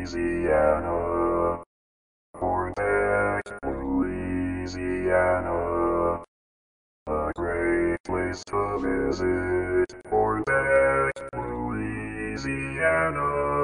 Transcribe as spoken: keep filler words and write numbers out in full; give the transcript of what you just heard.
Louisiana, Hornbeck, Louisiana, a great place to visit, Hornbeck, Louisiana.